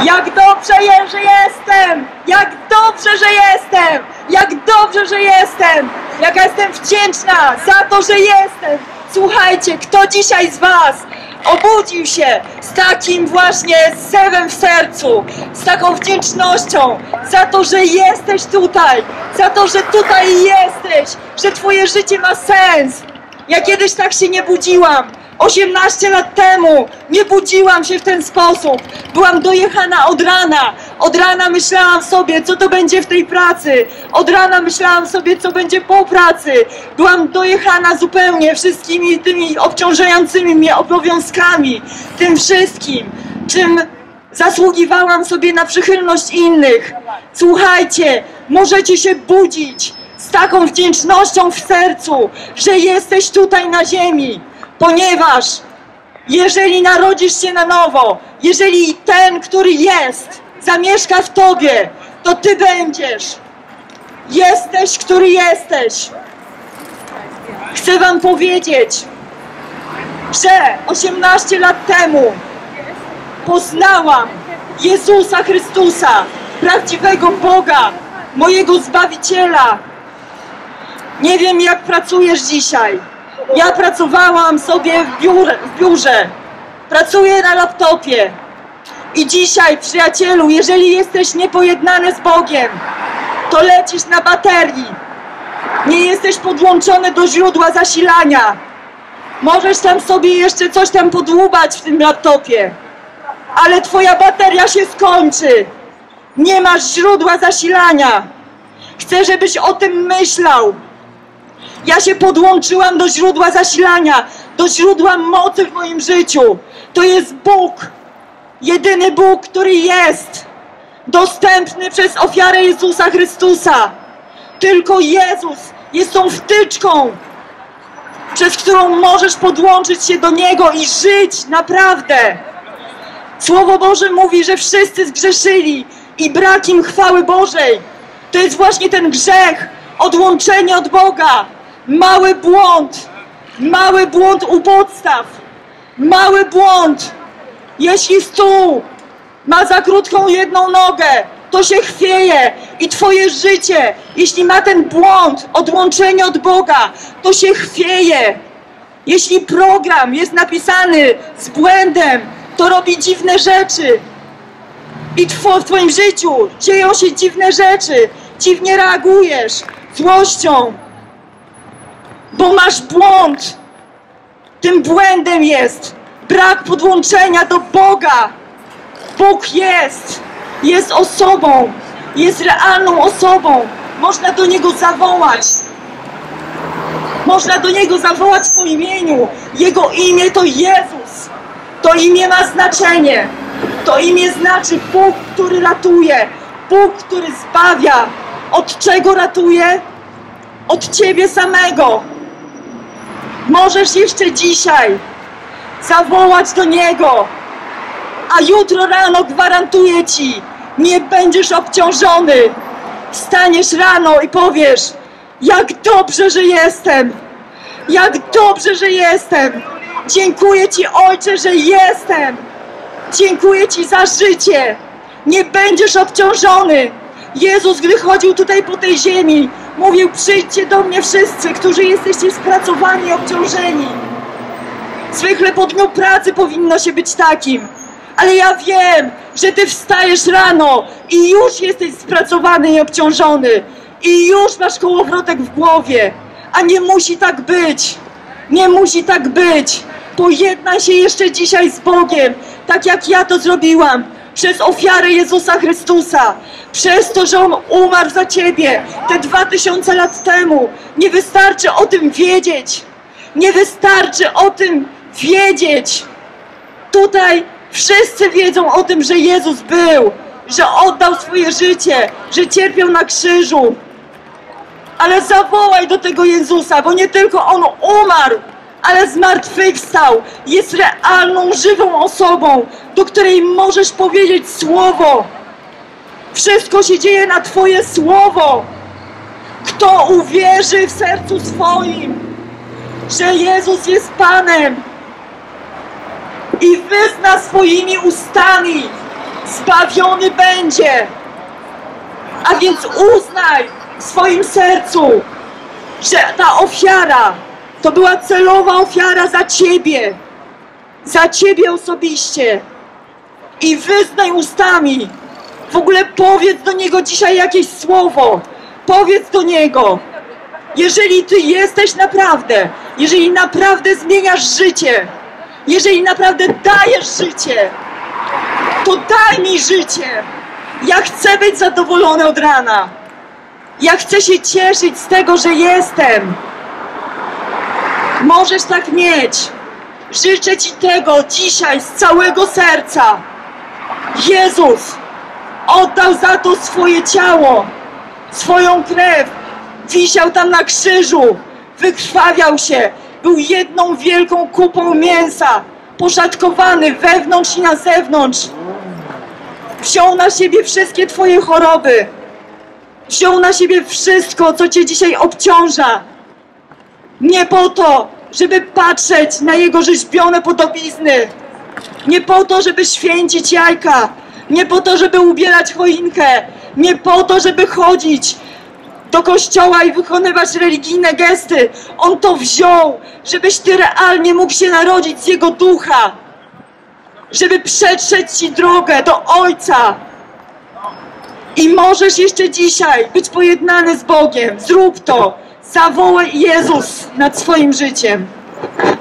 Jak dobrze że jestem! Jak dobrze, że jestem! Jak dobrze, że jestem! Jaka jestem wdzięczna za to, że jestem! Słuchajcie, kto dzisiaj z was obudził się z takim właśnie zewem w sercu, z taką wdzięcznością za to, że jesteś tutaj, za to, że tutaj jesteś, że twoje życie ma sens. Ja kiedyś tak się nie budziłam. 18 lat temu nie budziłam się w ten sposób. Byłam dojechana od rana. Od rana myślałam sobie, co to będzie w tej pracy. Od rana myślałam sobie, co będzie po pracy. Byłam dojechana zupełnie wszystkimi tymi obciążającymi mnie obowiązkami. Tym wszystkim, czym zasługiwałam sobie na przychylność innych. Słuchajcie, możecie się budzić z taką wdzięcznością w sercu, że jesteś tutaj na ziemi. Ponieważ jeżeli narodzisz się na nowo, jeżeli ten, który jest, zamieszka w tobie, to ty będziesz. Jesteś, który jesteś. Chcę wam powiedzieć, że 18 lat temu poznałam Jezusa Chrystusa, prawdziwego Boga, mojego Zbawiciela. Nie wiem, jak pracujesz dzisiaj. Ja pracowałam sobie w biurze, pracuję na laptopie i dzisiaj, przyjacielu, jeżeli jesteś niepojednany z Bogiem, to lecisz na baterii, nie jesteś podłączony do źródła zasilania. Możesz tam sobie jeszcze coś tam podłubać w tym laptopie, ale twoja bateria się skończy, nie masz źródła zasilania. Chcę, żebyś o tym myślał. Ja się podłączyłam do źródła zasilania, do źródła mocy w moim życiu. To jest Bóg, jedyny Bóg, który jest dostępny przez ofiarę Jezusa Chrystusa. Tylko Jezus jest tą wtyczką, przez którą możesz podłączyć się do Niego i żyć naprawdę. Słowo Boże mówi, że wszyscy zgrzeszyli i brak im chwały Bożej. To jest właśnie ten grzech, odłączenie od Boga. Mały błąd u podstaw, mały błąd. Jeśli stół ma za krótką jedną nogę, to się chwieje i twoje życie, jeśli ma ten błąd, odłączenie od Boga, to się chwieje. Jeśli program jest napisany z błędem, to robi dziwne rzeczy i w twoim życiu dzieją się dziwne rzeczy, dziwnie reagujesz złością, bo masz błąd. Tym błędem jest brak podłączenia do Boga. Bóg jest osobą, jest realną osobą. Można do Niego zawołać. Można do Niego zawołać po imieniu. Jego imię to Jezus. To imię ma znaczenie. To imię znaczy Bóg, który ratuje. Bóg, który zbawia. Od czego ratuje? Od ciebie samego. Możesz jeszcze dzisiaj zawołać do Niego, a jutro rano gwarantuję ci, nie będziesz obciążony. Wstaniesz rano i powiesz: jak dobrze, że jestem! Jak dobrze, że jestem! Dziękuję Ci, Ojcze, że jestem! Dziękuję Ci za życie! Nie będziesz obciążony! Jezus, gdy chodził tutaj po tej ziemi, mówił: przyjdźcie do mnie wszyscy, którzy jesteście spracowani i obciążeni. Zwykle po dniu pracy powinno się być takim. Ale ja wiem, że Ty wstajesz rano i już jesteś spracowany i obciążony. I już masz kołowrotek w głowie. A nie musi tak być. Nie musi tak być. Pojednaj się jeszcze dzisiaj z Bogiem, tak jak ja to zrobiłam. Przez ofiarę Jezusa Chrystusa. Przez to, że On umarł za Ciebie te 2000 lat temu. Nie wystarczy o tym wiedzieć. Nie wystarczy o tym wiedzieć. Tutaj wszyscy wiedzą o tym, że Jezus był, że oddał swoje życie, że cierpiał na krzyżu. Ale zawołaj do tego Jezusa, bo nie tylko On umarł, ale zmartwychwstał. Jest realną, żywą osobą, do której możesz powiedzieć słowo. Wszystko się dzieje na Twoje słowo. Kto uwierzy w sercu swoim, że Jezus jest Panem i wyzna swoimi ustami, zbawiony będzie. A więc uznaj w swoim sercu, że ta ofiara to była celowa ofiara za Ciebie osobiście. I wyznaj ustami, w ogóle powiedz do Niego dzisiaj jakieś słowo, powiedz do Niego, jeżeli Ty jesteś naprawdę, jeżeli naprawdę zmieniasz życie, jeżeli naprawdę dajesz życie, to daj mi życie. Ja chcę być zadowolony od rana. Ja chcę się cieszyć z tego, że jestem. Możesz tak mieć. Życzę Ci tego dzisiaj z całego serca. Jezus oddał za to swoje ciało, swoją krew. Wisiał tam na krzyżu, wykrwawiał się, był jedną wielką kupą mięsa, poszatkowany wewnątrz i na zewnątrz. Wziął na siebie wszystkie Twoje choroby. Wziął na siebie wszystko, co Cię dzisiaj obciąża. Nie po to, żeby patrzeć na Jego rzeźbione podobizny. Nie po to, żeby święcić jajka. Nie po to, żeby ubierać choinkę. Nie po to, żeby chodzić do kościoła i wykonywać religijne gesty. On to wziął, żebyś Ty realnie mógł się narodzić z Jego ducha. Żeby przetrzeć Ci drogę do Ojca. I możesz jeszcze dzisiaj być pojednany z Bogiem. Zrób to. Zawołaj Jezus nad swoim życiem.